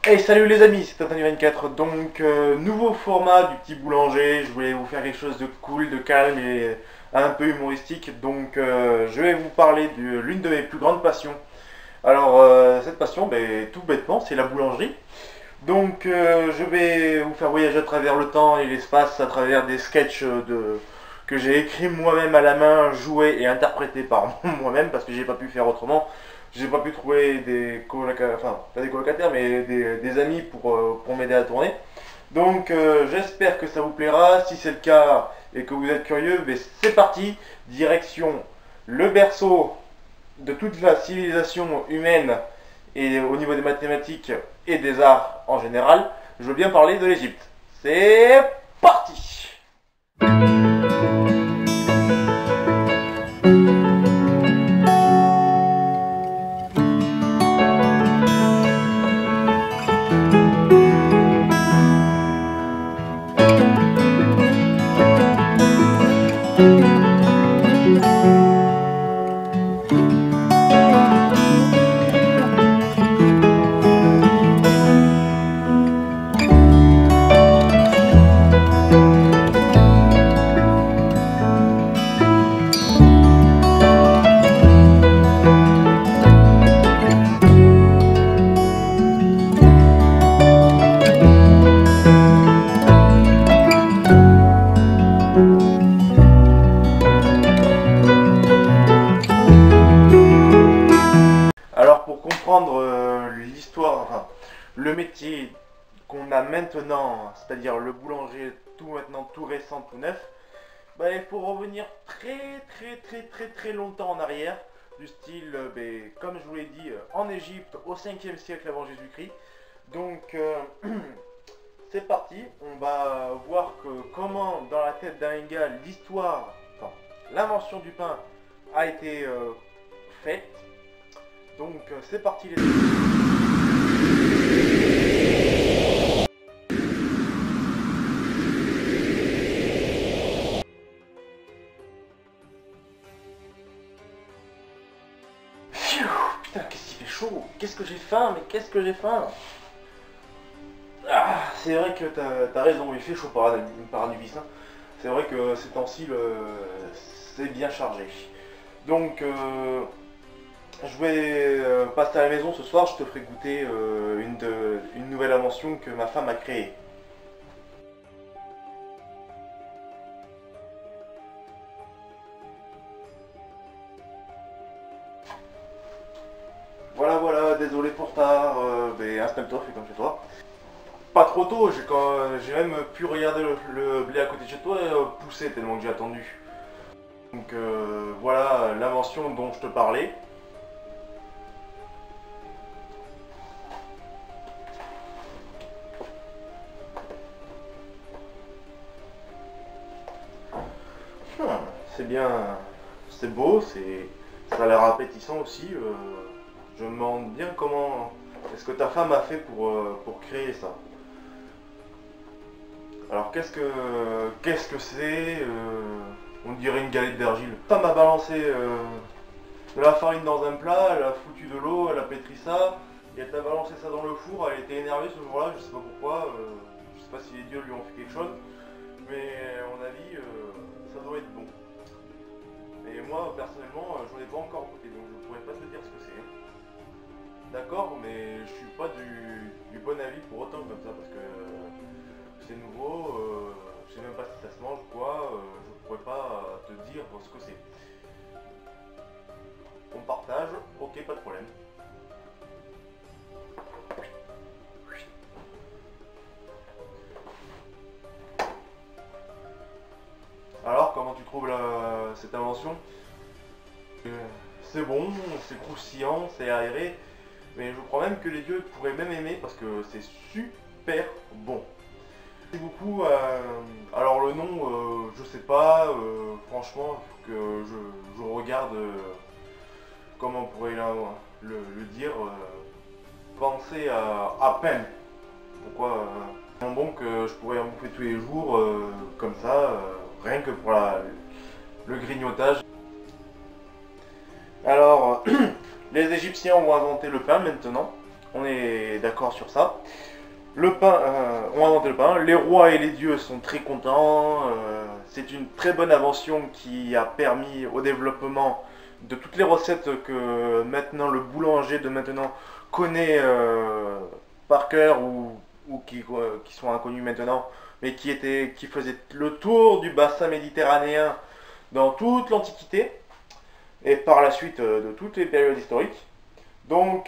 Hey, salut les amis, c'est Tatan24. Donc, nouveau format du petit boulanger. Je voulais vous faire quelque chose de cool, de calme et un peu humoristique. Donc, je vais vous parler de l'une de mes plus grandes passions. Alors, cette passion, tout bêtement, c'est la boulangerie. Donc, je vais vous faire voyager à travers le temps et l'espace, à travers des sketchs que j'ai écrits moi-même à la main, joués et interprétés par moi-même parce que j'ai pas pu faire autrement. J'ai pas pu trouver des colocataires, enfin pas des colocataires, mais des amis pour m'aider à tourner. Donc j'espère que ça vous plaira. Si c'est le cas et que vous êtes curieux, c'est parti. Direction le berceau de toute la civilisation humaine et au niveau des mathématiques et des arts en général. Je veux bien parler de l'Égypte. C'est parti. Alors pour comprendre l'histoire, enfin le métier qu'on a maintenant, c'est-à-dire le boulanger tout maintenant, tout récent, tout neuf, il faut revenir très longtemps en arrière, du style, comme je vous l'ai dit, en Égypte au 5e siècle avant Jésus-Christ. Donc c'est parti, on va voir que comment dans la tête d'un gars l'histoire, enfin l'invention du pain a été faite. Donc c'est parti les amis. Pfiou, putain, qu'est-ce qu'il fait chaud. Qu'est-ce que j'ai faim, mais qu'est-ce que j'ai faim. Ah, c'est vrai que t'as raison, il fait chaud par Anubis. Hein. C'est vrai que ces temps-ci, c'est bien chargé. Donc je vais passer à la maison ce soir, je te ferai goûter une nouvelle invention que ma femme a créée. Voilà, désolé pour tard, installe-toi, fais comme chez toi. Pas trop tôt, j'ai même pu regarder le blé à côté de chez toi pousser tellement que j'ai attendu. Donc voilà l'invention dont je te parlais. C'est bien, c'est beau, ça a l'air appétissant aussi. Je me demande bien comment est-ce que ta femme a fait pour créer ça. Alors qu'est-ce que c'est on dirait une galette d'argile. Ta femme a balancé de la farine dans un plat, elle a foutu de l'eau, elle a pétri ça, et elle t'a balancé ça dans le four, elle était énervée ce jour-là, je sais pas pourquoi, je sais pas si les dieux lui ont fait quelque chose, mais à mon avis, ça doit être bon. Et moi, personnellement, j'en ai pas encore goûté, donc je pourrais pas te dire ce que c'est. D'accord, mais je suis pas du bon avis pour autant comme ça, parce que c'est nouveau, je sais même pas si ça se mange ou quoi, je pourrais pas te dire ce que c'est. On partage, ok, pas de problème. Alors, comment tu trouves cette invention? C'est bon, c'est croustillant, c'est aéré, mais je crois même que les dieux pourraient même aimer parce que c'est super bon. Merci beaucoup. Alors le nom, je sais pas, franchement, il faut que je regarde comment on pourrait le dire. Penser à peine. Pourquoi tellement bon que je pourrais en bouffer tous les jours, comme ça, rien que pour le grignotage. Alors, les Égyptiens ont inventé le pain maintenant. on est d'accord sur ça. Le pain, on a inventé le pain, les rois et les dieux sont très contents, c'est une très bonne invention qui a permis au développement de toutes les recettes que maintenant le boulanger de maintenant connaît par cœur ou qui sont inconnues maintenant, mais qui faisaient le tour du bassin méditerranéen dans toute l'Antiquité et par la suite de toutes les périodes historiques. Donc,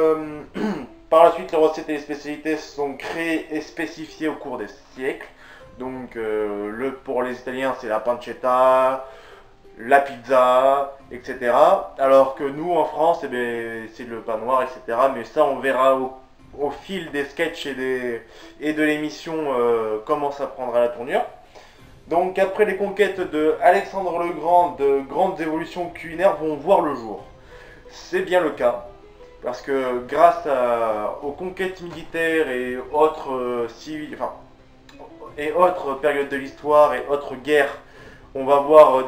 par la suite, les recettes et les spécialités sont créées et spécifiées au cours des siècles. Donc, pour les Italiens, c'est la pancetta, la pizza, etc. Alors que nous, en France, eh bien, c'est le pain noir, etc. Mais ça, on verra au fil des sketchs et de l'émission comment ça prendra la tournure. Donc, après les conquêtes de Alexandre le Grand, de grandes évolutions culinaires vont voir le jour. C'est bien le cas. Parce que grâce aux conquêtes militaires et autres et autres périodes de l'histoire et autres guerres, on va voir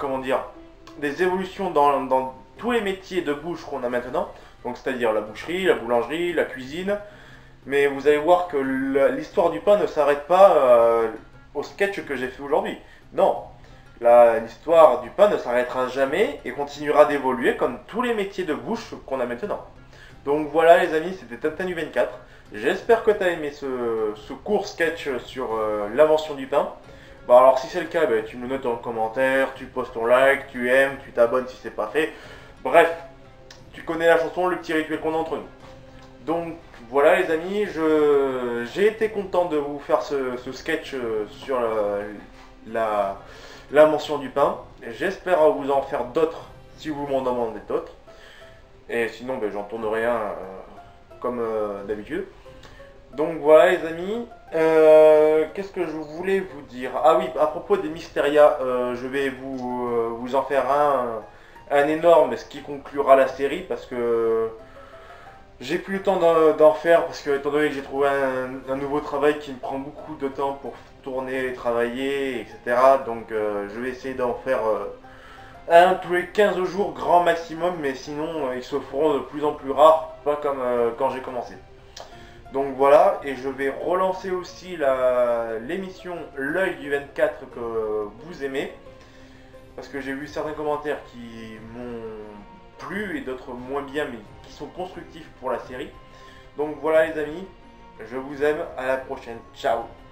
des évolutions dans tous les métiers de bouche qu'on a maintenant. Donc c'est-à-dire la boucherie, la boulangerie, la cuisine. Mais vous allez voir que l'histoire du pain ne s'arrête pas au sketch que j'ai fait aujourd'hui. Non, l'histoire du pain ne s'arrêtera jamais et continuera d'évoluer comme tous les métiers de bouche qu'on a maintenant. Donc voilà les amis, c'était Tantanu 24. J'espère que tu as aimé ce court sketch sur l'invention du pain. Bah alors si c'est le cas, bah, tu me notes dans le commentaire, tu postes ton like, tu aimes, tu t'abonnes si c'est pas fait. Bref, tu connais la chanson, le petit rituel qu'on a entre nous. Donc voilà les amis, j'ai été content de vous faire ce sketch sur l'invention du pain. J'espère vous en faire d'autres si vous m'en demandez d'autres. Et sinon, ben, j'en tournerai un comme d'habitude. Donc voilà les amis. Qu'est-ce que je voulais vous dire? Ah oui, à propos des Mysteria, je vais vous en faire un énorme, ce qui conclura la série, parce que j'ai plus le temps d'en faire, parce que étant donné que j'ai trouvé un nouveau travail qui me prend beaucoup de temps pour tourner, travailler, etc. Donc je vais essayer d'en faire un tous les 15 jours grand maximum, mais sinon ils se feront de plus en plus rares, pas comme quand j'ai commencé. Donc voilà, et je vais relancer aussi l'émission L'œil du 24 que vous aimez, parce que j'ai vu certains commentaires qui m'ont plu et d'autres moins bien, mais qui sont constructifs pour la série. Donc voilà les amis, je vous aime, à la prochaine, ciao.